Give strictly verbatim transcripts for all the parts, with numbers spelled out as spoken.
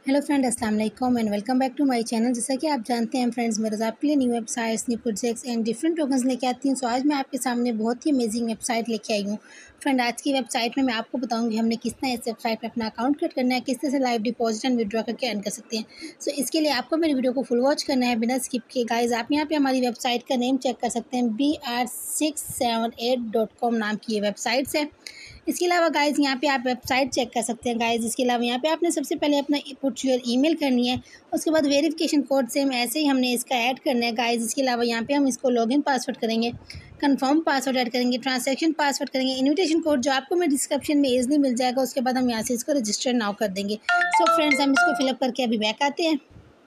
Hello friend, अस्सलाम वालेकुम and welcome back to my channel. जैसा कि आप जानते हैं फ्रेंड्स, मैं रोज़ आपके लिए new websites, new projects and different tokens लेके आती हूँ। सो आज मैं आपके सामने बहुत ही अमेजिंग वेबसाइट लेके आई हूँ। फ्रेंड, आज की वेबसाइट में मैं आपको बताऊंगी हमने किस तरह इस वेबसाइट में अपना अकाउंट क्रिएट करना है, किस तरह से लाइव डिपॉजिट एंड विड्रॉ करके अर्न कर सकते हैं। सो so, इसके लिए आपको मेरी वीडियो को फुल वॉच करना है बिना स्किप किए। गाइज, आप यहाँ पे हमारी वेबसाइट का नेम चेक कर सकते हैं। B R six seven eight dot com नाम की ये वेबसाइट्स है। इसके अलावा गाइज़ यहाँ पे आप वेबसाइट चेक कर सकते हैं। गाइज़, इसके अलावा यहाँ पे आपने सबसे पहले अपना पुट योर ईमेल करनी है। उसके बाद वेरिफिकेशन कोड सेम ऐसे ही हमने इसका ऐड करना है। गाइज़, इसके अलावा यहाँ पे हम इसको लॉगिन पासवर्ड करेंगे, कंफर्म पासवर्ड ऐड करेंगे, ट्रांजैक्शन पासवर्ड करेंगे, इन्विटेशन कोड जो आपको मैं डिस्क्रिप्शन में इजीली मिल जाएगा। उसके बाद हम यहाँ से इसको रजिस्टर नाउ कर देंगे। सो so फ्रेंड्स, हम इसको फिलअप करके अभी बैक आते हैं।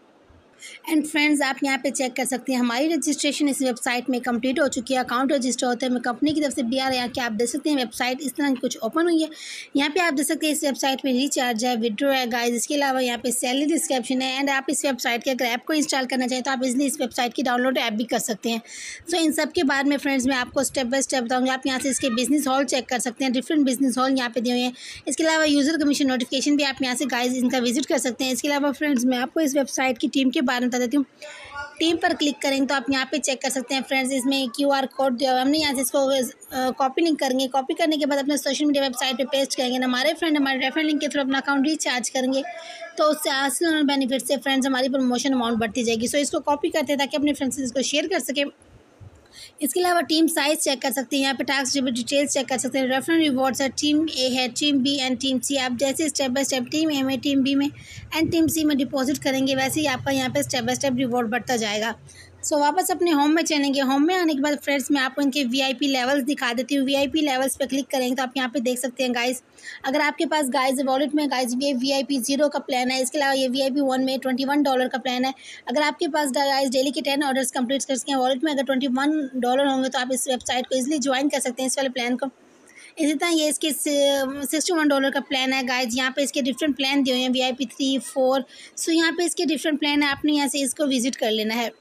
एंड फ्रेंड्स, आप यहाँ पे चेक कर सकते हैं हमारी रजिस्ट्रेशन इस वेबसाइट में कंप्लीट हो चुकी है। अकाउंट रजिस्टर होता है मैं कंपनी की तरफ से बी आर यहाँ के आप देख सकते हैं वेबसाइट इस तरह की कुछ ओपन हुई है। यहाँ पे आप देख सकते हैं इस वेबसाइट में रिचार्ज है, विड्रो है गाइज। इसके अलावा यहाँ पे सैलरी डिस्क्रिप्शन है। एंड आप इस वेबसाइट के अगर ऐप को इंस्टॉल करना चाहें तो आप इजली इस वेबसाइट की डाउनलोड ऐप भी कर सकते हैं। सो so, इन सब के बाद में फ्रेंड्स मैं आपको स्टेप बाय स्टेप बताऊँगी। आप यहाँ से इसके बिजनेस हॉल चेक कर सकते हैं, डिफरेंट बिजनेस हॉल यहाँ पे दिए हुए हैं। इसके अलावा यूजर कमीशन नोटिफिकेशन भी आप यहाँ से गाइज इनका विजिट कर सकते हैं। इसके अलावा फ्रेंड्स मैं आपको इस वेबसाइट की टीम के बारे में बता देती हूँ। टीम पर क्लिक करेंगे तो आप यहाँ पे चेक कर सकते हैं फ्रेंड्स, इसमें क्यू आर कोड दिया हुआ है। हमने यहाँ से इसको कॉपी लिंक करेंगे। कॉपी करने के बाद अपने सोशल मीडिया वेबसाइट पे पेस्ट करेंगे। हमारे फ्रेंड हमारे रेफरल लिंक के थ्रू अपना अकाउंट रिचार्ज करेंगे तो उससे हासिल होने बेनिफिट से फ्रेंड्स हमारी प्रमोशन अमाउंट बढ़ती जाएगी। सो इसको कॉपी करते हैं ताकि अपने फ्रेंड्स से इसको शेयर कर सकें। इसके अलावा टीम साइज चेक कर सकते हैं। यहाँ पे टास्क डिटेल्स चेक कर सकते हैं। रेफरल रिवॉर्ड्स है, टीम ए है, team B and team C. आप जैसे step by step team A में, टीम बी में एंड टीम सी में डिपॉजिट करेंगे वैसे ही आपका यहाँ पे स्टेप बाय स्टेप रिवॉर्ड बढ़ता जाएगा। सो so, वापस अपने होम में चलेंगे। होम में आने के बाद फ्रेंड्स मैं आपको इनके वीआईपी लेवल्स दिखा देती हूँ। वीआईपी लेवल्स पे क्लिक करेंगे तो आप यहाँ पे देख सकते हैं गाइस, अगर आपके पास गाइस वॉलेट में गाइस ये वीआईपी जीरो का प्लान है। इसके अलावा ये वीआईपी वन में ट्वेंटी वन डॉलर का प्लान है। अगर आपके पास गाइस डेली के टेन ऑर्डर्स कंप्लीट कर सकें वॉलेट में अगर ट्वेंटी वन डॉलर होंगे तो आप इस वेबसाइट को इजिली ज्वाइन कर सकते हैं, इस वाले प्लान को। इसी तरह ये इसके सिक्सटी वन डॉलर का प्लान है गाइज। यहाँ पे इसके डिफरेंट प्लान दिए हुए हैं, V I P three four. So यहाँ पे इसके डिफरेंट प्लान है, आपने यहाँ से इसको विजिट कर लेना है।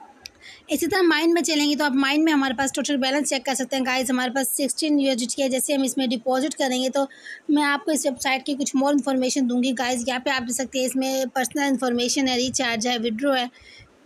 इसी तरह माइंड में चलेंगे तो आप माइंड में हमारे पास टोटल बैलेंस चेक कर सकते हैं गाइज। हमारे पास सिक्सटीन यूएसडी है। जैसे हम इसमें डिपॉजिट करेंगे तो मैं आपको इस वेबसाइट की कुछ मोर इन्फॉर्मेशन दूंगी गाइज। यहाँ पे आप देख सकते हैं इसमें पर्सनल इन्फॉर्मेशन है, रिचार्ज है, विड्रो है,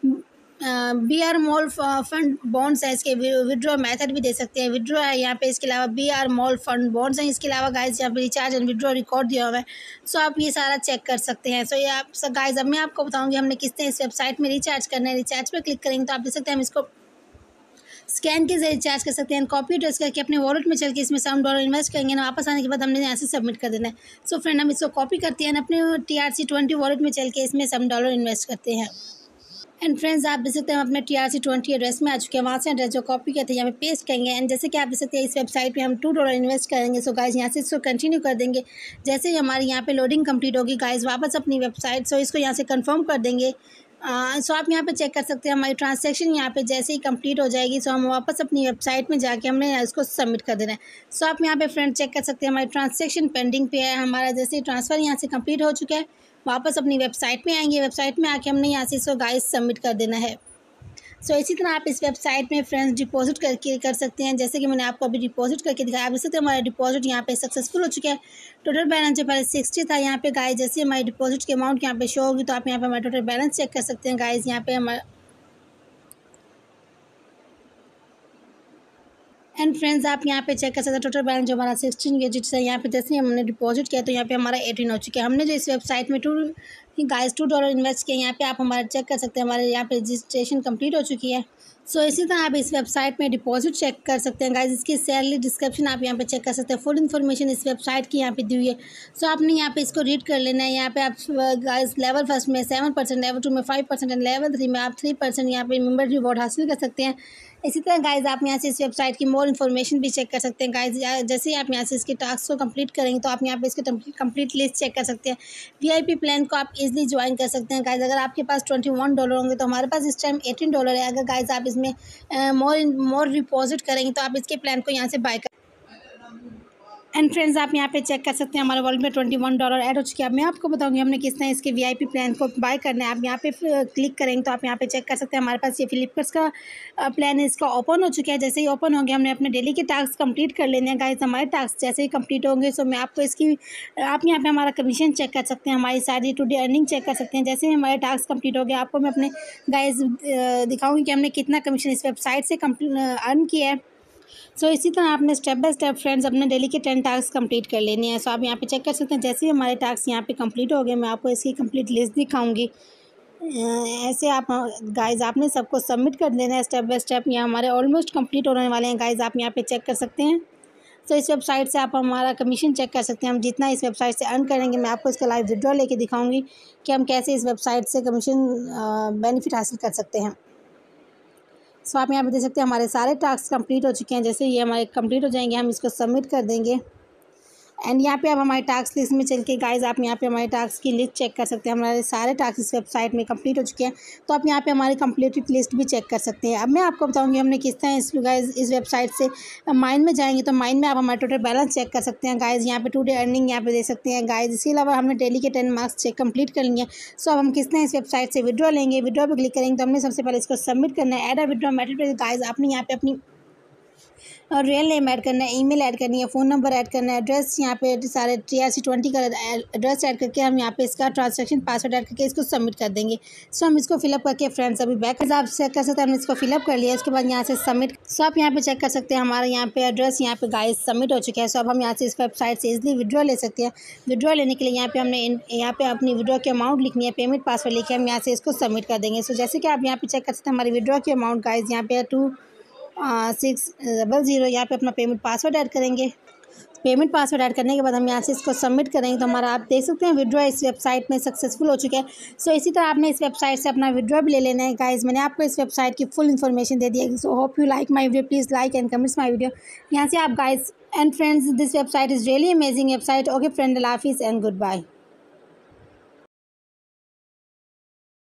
B R mall fund bonds है। इसके विड्रॉ मेथड भी दे सकते हैं, विड्रॉ है यहाँ पे। इसके अलावा B R mall fund bonds हैं। इसके अलावा गाइस यहाँ पे रिचार्ज एंड विड्रॉ रिकॉर्ड दिया हुआ है। सो आप ये सारा चेक कर सकते हैं। सो ये आप सब गाइस, अब मैं आपको बताऊंगी हमने किस तरह इस वेबसाइट में रिचार्ज करना है। रिचार्ज पे क्लिक करेंगे तो आप देख सकते हैं हम इसको स्कैन के जरिए रिचार्ज कर सकते हैं। कॉपी एड्रेस करके अपने वॉलेट में चल के इसमें सम डॉलर इन्वेस्ट करेंगे ना, वापस आने के बाद हमने यहाँ से सबमिट कर देना है। सो फ्रेंड, हम इसको कॉपी करते हैं अपने T R C twenty wallet में चल के इसमें सम डॉलर इन्वेस्ट करते हैं। एंड फ्रेंड्स, आप देख सकते हैं हम अपने T R C twenty address में आ चुके हैं। वहाँ से एड्रेस जो कॉपी करते हैं यहाँ पे पेस्ट करेंगे। एंड जैसे कि आप देख सकते हैं इस वेबसाइट पे हम टू डॉलर इन्वेस्ट करेंगे। सो गाइज यहाँ से इसको कंटिन्यू कर देंगे। जैसे ही हमारी यहाँ पे लोडिंग कंप्लीट होगी गाइज, वापस अपनी वेबसाइट, सो इसको यहाँ से कंफर्म कर देंगे। सो आप यहाँ पे चेक कर सकते हैं हमारी ट्रांजैक्शन यहाँ पे जैसे ही कंप्लीट हो जाएगी सो हम वापस अपनी वेबसाइट में जाके हमने इसको सबमिट कर देना है। सो आप यहाँ पे फ्रेंड चेक कर सकते हैं हमारी ट्रांजैक्शन पेंडिंग पे है। हमारा जैसे ट्रांसफ़र यहाँ से कंप्लीट हो चुका है, वापस अपनी वेबसाइट में आएंगे। वेबसाइट में आके हमने यहाँ से इसको गाइस सबमिट कर देना है। सो so, इसी तरह आप इस वेबसाइट में फ्रेंड्स डिपॉजिट करके कर सकते हैं। जैसे कि मैंने आपको अभी डिपॉजिट करके दिखाया, आप देख सकते हैं हमारा डिपॉजिट यहाँ पे सक्सेसफुल हो चुका है। टोटल बैलेंस जो पहले सिक्सटी था यहाँ पे गाइस, जैसे हमारी डिपॉजिट की अमाउंट यहाँ पे शो होगी तो आप यहाँ पे हमारा टोटल बैलेंस चेक कर सकते हैं गाइस। यहाँ पे हमारा एंड फ्रेंड्स आप यहाँ पे चेक कर सकते हैं टोटल बैलेंस जो हमारा सिक्सटीन डिजिट्स है। यहाँ पे जैसे ही हमने डिपॉजिट किया तो यहाँ पे हमारा एटीन हो चुका है। हमने जो इस वेबसाइट में two guys two dollar invest किया, यहाँ पे आप हमारा चेक कर सकते हैं हमारे यहाँ पे रजिस्ट्रेशन कंप्लीट हो चुकी है। सो so, इसी तरह आप इस वेबसाइट में डिपॉजिट चेक कर सकते हैं गाइस। इसकी सैलरी डिस्क्रिप्शन आप यहाँ पे चेक कर सकते हैं। फुल इन्फॉर्मेशन इस वेबसाइट की यहाँ पे दी हुई है। सो so, आपने यहाँ पे इसको रीड कर लेना है। यहाँ पे आप गाइस लेवल फर्स्ट में सेवन परसेंट, लेवल टू में five percent and level three में आप थ्री परसेंट यहाँ पे मेंबर रिवॉर्ड हासिल कर सकते हैं। इसी तरह गाइस आप यहाँ से इस वेबसाइट की मोर इन्फॉर्मेशन भी चेक कर सकते हैं गाइस। जैसे ही आप यहाँ से इसके टास्क को कंप्लीट करेंगे तो आप यहाँ पे इसके कंप्लीट लिस्ट चेक कर सकते हैं। वीआईपी प्लान को आप इजीली ज्वाइन कर सकते हैं गाइस। अगर आपके पास ट्वेंटी वन डॉलर होंगे तो हमारे पास इस टाइम एटीन डॉलर है। अगर गाइस आप इसमें मोर मोर डिपॉजिट करेंगे तो आप इसके प्लान को यहाँ से बाय कर एंड फ्रेंड्स आप यहाँ पे चेक कर सकते हैं हमारे वॉलेट में ट्वेंटी वन डॉलर ऐड हो चुके हैं। अब मैं आपको बताऊंगी हमने किस तरह इसके वीआईपी प्लान को बाय करना है। आप यहाँ पे क्लिक करेंगे तो आप यहाँ पे चेक कर सकते हैं हमारे पास ये फ्लिपकार्ट का प्लान है, इसका ओपन हो चुका है। जैसे ही ओपन हो गया हमने अपने डेली के टास्क कंप्लीट कर लेने हैं गाइस। हमारे टास्क जैसे ही कंप्लीट होंगे सो मैं आपको इसकी आप यहाँ पे हमारा कमीशन चेक कर सकते हैं, हमारी सारी टुडे अर्निंग चेक कर सकते हैं। जैसे ही हमारे टास्क कंप्लीट हो गया आपको मैं अपने गाइस दिखाऊंगी कि हमने कितना कमीशन इस वेबसाइट से अर्न किया है। सो so, इसी तरह आपने स्टेप बाय स्टेप फ्रेंड्स अपने डेली के टेन टास्क कंप्लीट कर लेने हैं। सो so, आप यहाँ पे चेक कर सकते हैं जैसे ही हमारे टास्क यहाँ पे कंप्लीट हो गए मैं आपको इसकी कंप्लीट लिस्ट दिखाऊंगी। ऐसे आप गाइस आपने सबको सबमिट कर देना है स्टेप बाय स्टेप। यहाँ हमारे ऑलमोस्ट कंप्लीट होने वाले हैं गाइस, आप यहाँ पे चेक कर सकते हैं। तो इस वेबसाइट से आप हमारा कमीशन चेक कर सकते हैं। हम जितना इस वेबसाइट से अर्न करेंगे मैं आपको इसका लाइव विड्रॉ लेके दिखाऊंगी कि हम कैसे इस वेबसाइट से कमीशन बेनिफिट हासिल कर सकते हैं। सो आप यहाँ पे देख सकते हैं हमारे सारे टास्क कंप्लीट हो चुके हैं। जैसे ये हमारे कंप्लीट हो जाएंगे हम इसको सबमिट कर देंगे। एंड यहाँ पे आप हमारे टास्क लिस्ट में चल के गाइस आप यहाँ पे हमारे टास्क की लिस्ट चेक कर सकते हैं। हमारे सारे टास्क इस वेबसाइट में कंप्लीट हो चुके हैं, तो आप यहाँ पे हमारी कंप्लीटेड लिस्ट भी चेक कर सकते हैं। अब मैं आपको बताऊँगी हमने किस तरह इस गाइस इस वेबसाइट से माइन में जाएंगे तो माइन में आप हमारा टोटल बैलेंस चेक कर सकते हैं गाइस। यहाँ पे टू डे अर्निंग यहाँ पे देख सकते हैं गाइस। इसके अलावा हमने डेली के टेन मार्क्स चेक कंप्लीट कर लिए। सो अब हम किस तरह इस वेबसाइट से विड्रॉ लेंगे, विड्रॉ पर क्लिक करेंगे तो हमने सबसे पहले इसको सबमिट करना है। एड अ विड्रॉ मेथड पे गाइस आपने यहाँ पे अपनी और रियल नेम ऐड करना है, ईमेल ऐड करनी है, फ़ोन नंबर ऐड करना है, एड्रेस यहाँ पे सारे टी आर सी ट्वेंटी का एड्रेस ऐड करके हम यहाँ पे इसका ट्रांजैक्शन पासवर्ड ऐड करके इसको सबमिट कर देंगे। सो हम इसको फिलअप करके फ्रेंड्स अभी बैक आप चेक कर सकते हैं हमने इसको फिलअप कर लिया। इसके बाद यहाँ से सबमिट। सो आप यहाँ पे चेक कर सकते हैं हमारा यहाँ पे एड्रेस यहाँ पे गाइस सबमिट हो चुका है। सो अब हम यहाँ से इस वेबसाइट से इजिली विड्रॉ ले सकते हैं। विड्रॉ लेने के लिए यहाँ पे हमने यहाँ पे अपनी विड्रॉ की अमाउंट लिखनी है, पेमेंट पासवर्ड लिखे हम यहाँ से इसको सबमिट कर देंगे। सो जैसे कि आप यहाँ पे चेक कर सकते हैं हमारी विड्रॉ की अमाउंट गाइस यहाँ पे टू सिक्स डबल ज़ीरो यहाँ पे अपना पेमेंट पासवर्ड ऐड करेंगे। पेमेंट पासवर्ड ऐड करने के बाद हम यहाँ से इसको सबमिट करेंगे तो हमारा आप देख सकते हैं विड्रॉ इस वेबसाइट में सक्सेसफुल हो चुका है। सो इसी तरह आपने इस वेबसाइट से अपना विड्रॉ भी ले लेना है गाइस। मैंने आपको इस वेबसाइट की फुल इन्फॉर्मेशन दे दी है। So hope you like my video, please like and comments my video. यहाँ से आप guys and friends this website is really amazing website. Okay friend, अल्लाह हाफिज़ एंड गुड बाय।